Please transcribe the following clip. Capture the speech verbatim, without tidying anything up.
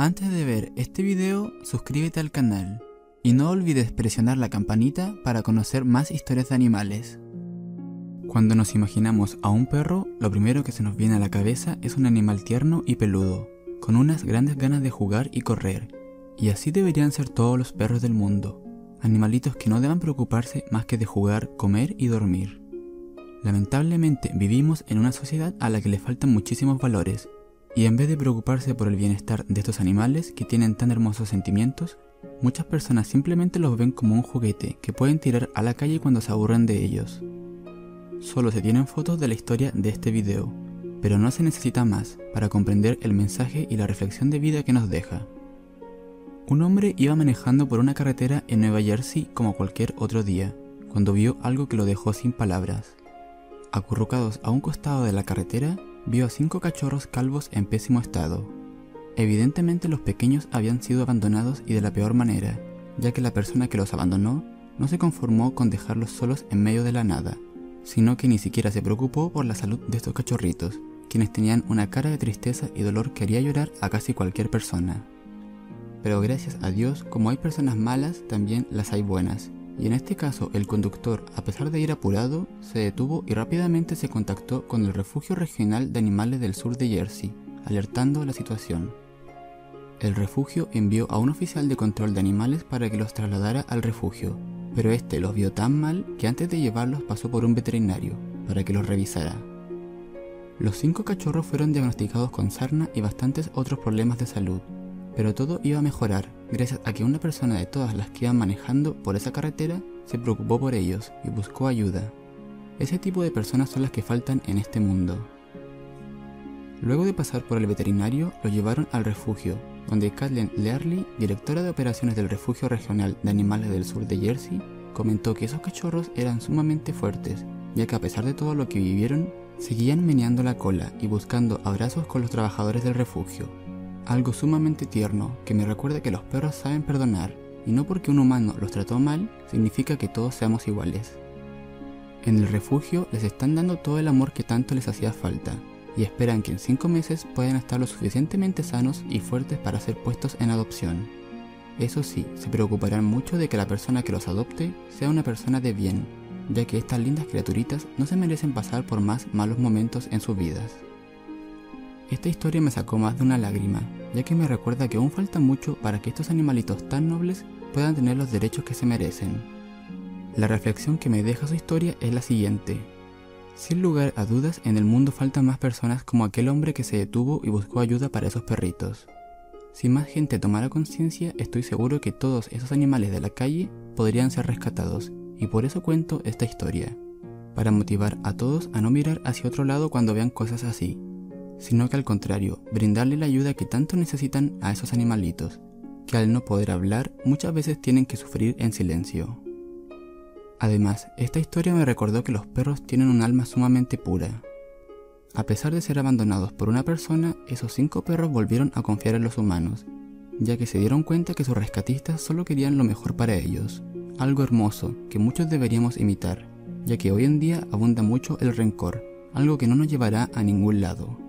Antes de ver este video, suscríbete al canal y no olvides presionar la campanita para conocer más historias de animales. Cuando nos imaginamos a un perro, lo primero que se nos viene a la cabeza es un animal tierno y peludo, con unas grandes ganas de jugar y correr, y así deberían ser todos los perros del mundo, animalitos que no deban preocuparse más que de jugar, comer y dormir. Lamentablemente vivimos en una sociedad a la que le faltan muchísimos valores, y en vez de preocuparse por el bienestar de estos animales que tienen tan hermosos sentimientos, muchas personas simplemente los ven como un juguete que pueden tirar a la calle cuando se aburren de ellos. Solo se tienen fotos de la historia de este video, pero no se necesita más para comprender el mensaje y la reflexión de vida que nos deja. Un hombre iba manejando por una carretera en Nueva Jersey como cualquier otro día, cuando vio algo que lo dejó sin palabras. Acurrucados a un costado de la carretera, vio a cinco cachorros calvos en pésimo estado. Evidentemente los pequeños habían sido abandonados y de la peor manera, ya que la persona que los abandonó no se conformó con dejarlos solos en medio de la nada, sino que ni siquiera se preocupó por la salud de estos cachorritos, quienes tenían una cara de tristeza y dolor que haría llorar a casi cualquier persona. Pero gracias a Dios, como hay personas malas, también las hay buenas. Y en este caso, el conductor, a pesar de ir apurado, se detuvo y rápidamente se contactó con el Refugio Regional de Animales del Sur de Jersey, alertando la situación. El refugio envió a un oficial de control de animales para que los trasladara al refugio, pero este los vio tan mal que antes de llevarlos pasó por un veterinario, para que los revisara. Los cinco cachorros fueron diagnosticados con sarna y bastantes otros problemas de salud, pero todo iba a mejorar gracias a que una persona de todas las que iban manejando por esa carretera se preocupó por ellos y buscó ayuda. Ese tipo de personas son las que faltan en este mundo. Luego de pasar por el veterinario, lo llevaron al refugio, donde Kathleen Learley, directora de operaciones del Refugio Regional de Animales del Sur de Jersey, comentó que esos cachorros eran sumamente fuertes, ya que a pesar de todo lo que vivieron, seguían meneando la cola y buscando abrazos con los trabajadores del refugio. Algo sumamente tierno que me recuerda que los perros saben perdonar, y no porque un humano los trató mal, significa que todos seamos iguales. En el refugio les están dando todo el amor que tanto les hacía falta, y esperan que en cinco meses puedan estar lo suficientemente sanos y fuertes para ser puestos en adopción. Eso sí, se preocuparán mucho de que la persona que los adopte sea una persona de bien, ya que estas lindas criaturitas no se merecen pasar por más malos momentos en sus vidas. Esta historia me sacó más de una lágrima, ya que me recuerda que aún falta mucho para que estos animalitos tan nobles puedan tener los derechos que se merecen. La reflexión que me deja su historia es la siguiente. Sin lugar a dudas, en el mundo faltan más personas como aquel hombre que se detuvo y buscó ayuda para esos perritos. Si más gente tomara conciencia, estoy seguro que todos esos animales de la calle podrían ser rescatados, y por eso cuento esta historia, para motivar a todos a no mirar hacia otro lado cuando vean cosas así, sino que al contrario, brindarle la ayuda que tanto necesitan a esos animalitos, que al no poder hablar, muchas veces tienen que sufrir en silencio. Además, esta historia me recordó que los perros tienen un alma sumamente pura. A pesar de ser abandonados por una persona, esos cinco perros volvieron a confiar en los humanos, ya que se dieron cuenta que sus rescatistas solo querían lo mejor para ellos, algo hermoso que muchos deberíamos imitar, ya que hoy en día abunda mucho el rencor, algo que no nos llevará a ningún lado.